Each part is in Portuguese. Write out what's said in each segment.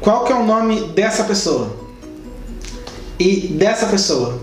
Qual que é o nome dessa pessoa? E dessa pessoa?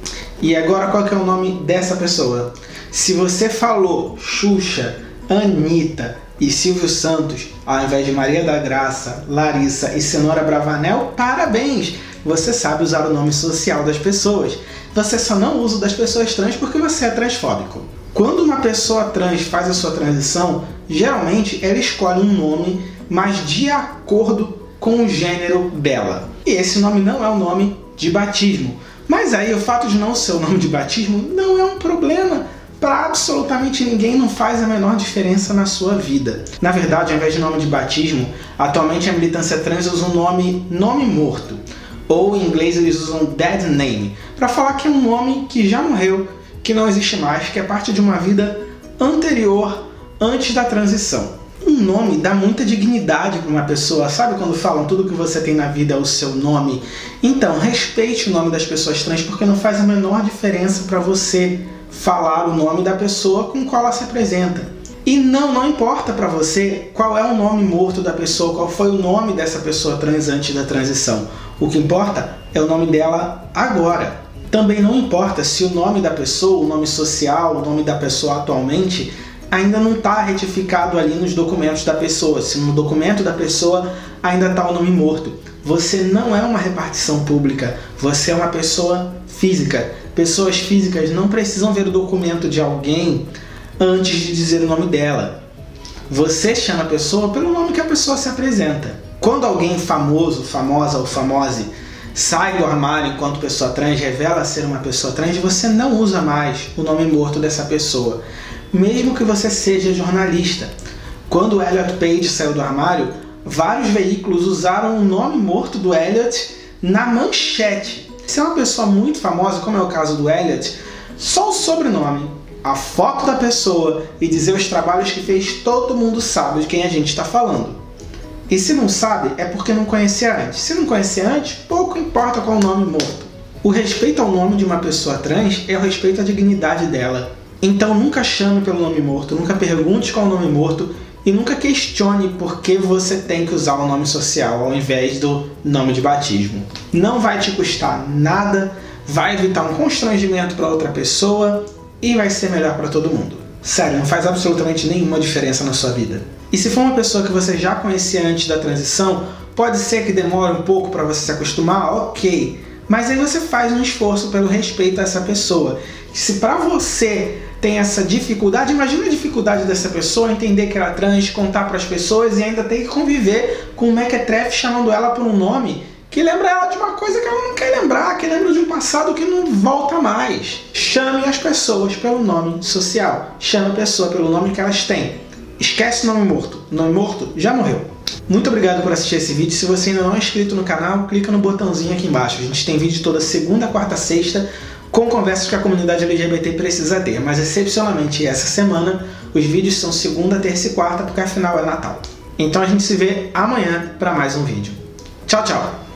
E agora qual que é o nome dessa pessoa? Se você falou Xuxa, Anitta e Silvio Santos, ao invés de Maria da Graça, Larissa e Cenoura Bravanel, parabéns! Você sabe usar o nome social das pessoas. Você só não usa o das pessoas trans porque você é transfóbico. Quando uma pessoa trans faz a sua transição, geralmente ela escolhe um nome mais de acordo com o gênero dela. E esse nome não é o nome de batismo. Mas aí o fato de não ser o nome de batismo não é um problema. Para absolutamente ninguém, não faz a menor diferença na sua vida. Na verdade, ao invés de nome de batismo, atualmente a militância trans usa o nome morto. Ou em inglês eles usam dead name, para falar que é um nome que já morreu, que não existe mais, que é parte de uma vida anterior, antes da transição. Um nome dá muita dignidade para uma pessoa, sabe quando falam tudo que você tem na vida é o seu nome? Então, respeite o nome das pessoas trans, porque não faz a menor diferença para você falar o nome da pessoa com qual ela se apresenta. E não importa para você qual é o nome morto da pessoa, qual foi o nome dessa pessoa trans antes da transição. O que importa é o nome dela agora. Também não importa se o nome da pessoa, o nome social, o nome da pessoa atualmente ainda não está retificado ali nos documentos da pessoa, se no documento da pessoa ainda está o nome morto. Você não é uma repartição pública, você é uma pessoa física. Pessoas físicas não precisam ver o documento de alguém antes de dizer o nome dela. Você chama a pessoa pelo nome que a pessoa se apresenta. Quando alguém famoso, famosa ou famose sai do armário enquanto pessoa trans, revela ser uma pessoa trans, você não usa mais o nome morto dessa pessoa, mesmo que você seja jornalista. Quando o Elliot Page saiu do armário, vários veículos usaram o nome morto do Elliot na manchete. Se é uma pessoa muito famosa, como é o caso do Elliot, só o sobrenome, a foto da pessoa e dizer os trabalhos que fez, todo mundo sabe de quem a gente está falando. E se não sabe, é porque não conhecia antes. Se não conhecia antes, pouco importa qual o nome morto. O respeito ao nome de uma pessoa trans é o respeito à dignidade dela. Então nunca chame pelo nome morto, nunca pergunte qual é o nome morto e nunca questione por que você tem que usar o nome social ao invés do nome de batismo. Não vai te custar nada, vai evitar um constrangimento para outra pessoa e vai ser melhor para todo mundo. Sério, não faz absolutamente nenhuma diferença na sua vida. E se for uma pessoa que você já conhecia antes da transição, pode ser que demore um pouco para você se acostumar, ok. Mas aí você faz um esforço pelo respeito a essa pessoa. Se para você tem essa dificuldade, imagina a dificuldade dessa pessoa entender que ela é trans, contar para as pessoas e ainda ter que conviver com o mequetrefe chamando ela por um nome que lembra ela de uma coisa que ela não quer lembrar, que lembra de um passado que não volta mais. Chame as pessoas pelo nome social. Chame a pessoa pelo nome que elas têm. Esquece o nome morto. O nome morto já morreu. Muito obrigado por assistir esse vídeo. Se você ainda não é inscrito no canal, clica no botãozinho aqui embaixo. A gente tem vídeo toda segunda, quarta, sexta, com conversas que a comunidade LGBT precisa ter. Mas, excepcionalmente, essa semana, os vídeos são segunda, terça e quarta, porque afinal é Natal. Então a gente se vê amanhã para mais um vídeo. Tchau, tchau!